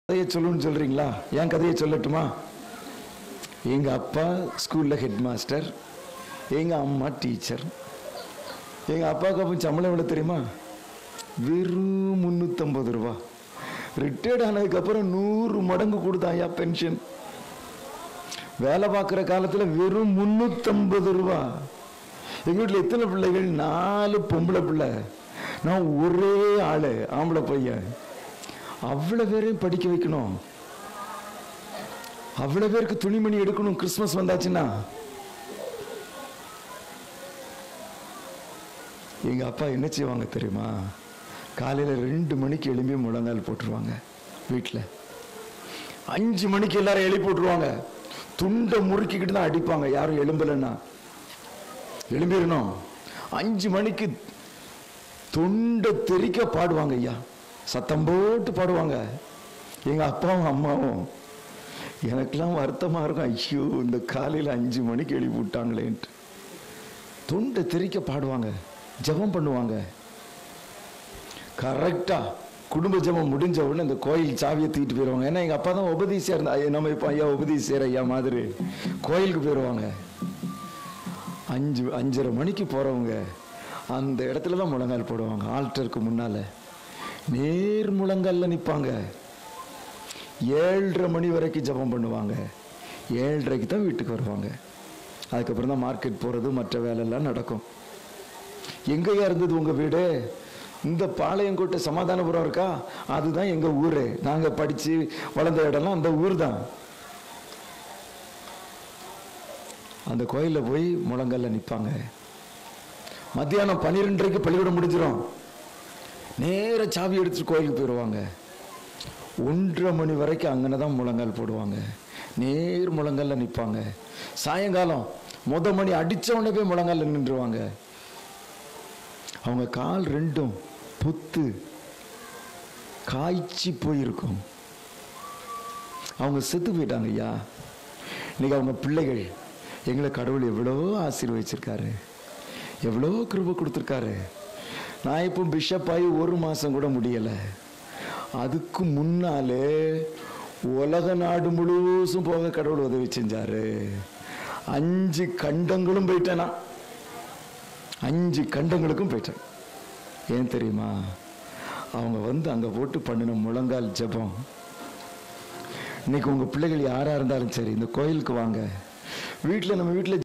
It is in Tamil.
கதையை சொல்லுன்னு சொல்றீங்களா? என் கதையை சொல்லட்டுமா? எங்க அப்பா ஸ்கூல்ல ஹெட் மாஸ்டர், எங்க அம்மா டீச்சர். எங்க அப்பாவுக்கு அப்போ சம்பளம் எவ்வளவு தெரியுமா? வெறும் 350 ரூபா. ரிட்டையர்ட் ஆனதுக்கு அப்புறம் 100 மடங்கு கொடுத்தாயா பென்ஷன். வேலை பார்க்குற காலத்துல வெறும் 350 ரூபா. எங்க வீட்டில் எத்தனை பிள்ளைகள்? 4 பொம்பளை பிள்ளை, நான் ஒரே ஆளு ஆம்பளை பையன். அவ்வளவு பேரையும் படிக்க வைக்கணும், அவ்வளவு பேருக்கு துணிமணி எடுக்கணும். கிறிஸ்துமஸ் வந்தாச்சுன்னா எங்க அப்பா என்ன செய்வாங்க தெரியுமா? காலையில 2 மணிக்கு எழும்பி முழங்கால் போட்டுருவாங்க. வீட்டில் 5 மணிக்கு எல்லாரும் எழுப்பி போட்டுருவாங்க. துண்டை முறுக்கிக்கிட்டு தான் அடிப்பாங்க. யாரும் எழும்பலன்னா எழும்பிடணும். 5 மணிக்கு தொண்டை தெறிக்க பாடுவாங்க. ஐயா சத்தம் போட்டு பாடுவாங்க. எங்க அப்பாவும் அம்மாவும். எனக்கெல்லாம் வருத்தமா இருக்கும். ஐயோ, இந்த காலையில 5 மணிக்கு எழுப்பி விட்டாங்களேன்ட்டு. தொண்டை தெறிக்க பாடுவாங்க, ஜெபம் பண்ணுவாங்க. கரெக்டா குடும்ப ஜெபம் முடிஞ்ச உடனே இந்த கோயில் சாவியை தூக்கிட்டு போயிடுவாங்க. ஏன்னா எங்க அப்பா தான் உபதேசியா இருந்தா. நம்ம இப்போ ஐயா உபதேசியர் ஐயா மாதிரி கோயிலுக்கு போயிடுவாங்க. 5:30 மணிக்கு போறவங்க அந்த இடத்துல தான் முழங்கால் போடுவாங்க. ஆல்டருக்கு முன்னால நேர் முழங்கால்ல நிற்பாங்க. 7:30 மணி வரைக்கும் ஜெபம் பண்ணுவாங்க. 7:30க்கு தான் வீட்டுக்கு வருவாங்க. அதுக்கப்புறம் தான் மார்க்கெட் போறது, மற்ற வேலையெல்லாம் நடக்கும். எங்கேயா இருந்தது உங்க வீடு? இந்த பாளையங்கோட்டை சமாதானபுரம் இருக்கா, அதுதான் எங்க ஊரு. நாங்க படிச்சு வளர்ந்த இடம்லாம் அந்த ஊர் தான். அந்த கோயில்ல போய் முழங்கால்ல நிற்பாங்க. மத்தியானம் 12:30க்கு பள்ளிக்கூடம் முடிஞ்சிடும். நேர சாவி எடுத்துட்டு கோயிலுக்கு போயிடுவாங்க. 1:30 மணி வரைக்கும் அங்கனதான் முழங்கால் போடுவாங்க. நேர் முழங்கால்ல நிற்பாங்க. சாயங்காலம் மணி அடிச்ச உடனே போய் முழங்கால்ல நின்றுவாங்க. அவங்க கால் 2ம் புத்து காய்ச்சி போயிருக்கும். அவங்க செத்து போயிட்டாங்க. ஐயா இன்னைக்கு அவங்க பிள்ளைகள், எங்களை கடவுள் எவ்வளோ ஆசீர்வதிச்சிருக்காரு, எவ்வளோ கிருபை கொடுத்துருக்காரு. நான் இப்போ பிஷப் ஆகி 1 மாசம் கூட முடியல. அதுக்கு முன்னாலே உலக நாடு முழுசும் போக கடவுள் உதவி செஞ்சாரு. 5 கண்டங்களும் போயிட்டேனா, 5 கண்டங்களுக்கும் போயிட்டேன். ஏன் தெரியுமா? அவங்க வந்து அங்க போட்டு பண்ணின முழங்கால் ஜெபம். இன்னைக்கு உங்க பிள்ளைகள் யாரா இருந்தாலும் சரி, இந்த கோயிலுக்கு வாங்க. நம்ம வீட்டில்